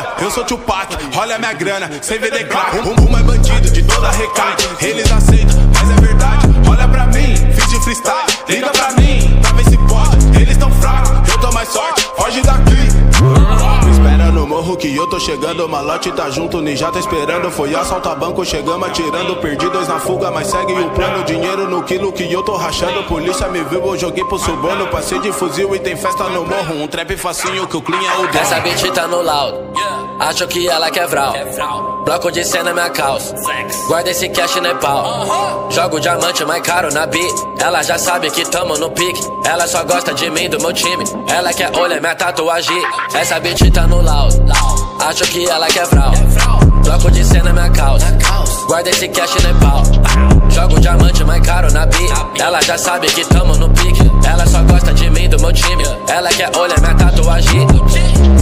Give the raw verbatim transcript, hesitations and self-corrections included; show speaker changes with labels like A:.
A: Eu sou Tupac, olha minha grana, sem vender crack. Um rumo é bandido de toda recade. Eles aceitam, mas é verdade. Olha pra mim, fiz de freestyle. Liga pra mim, pra ver se pode. Eles tão fracos, eu tô mais sorte. Foge daqui. Me espera no morro que eu tô chegando. O malote tá junto, o ninja tá esperando. Foi assaltar banco, chegamos atirando. Perdi dois na fuga, mas segue o plano. Dinheiro no quilo que eu tô rachando. Polícia me viu, eu joguei pro suborno. Passei de fuzil e tem festa no morro. Um trap facinho que o clean é o dono.
B: Essa bitch tá no laudo, acho que ela quer vral. Bloco de cena minha calça, guarda esse cash não é pau. Jogo diamante mais caro na beat. Ela já sabe que tamo no pique. Ela só gosta de mim, do meu time. Ela quer olhar minha tatuagem. Essa bitch tá no laudo, acho que ela quer vral. Bloco de cena minha calça, guarda esse cash não é pau. Jogo diamante mais caro na beat. Ela já sabe que tamo no pique. Ela só gosta de mim, do meu time. Ela quer olhar minha tatuagem.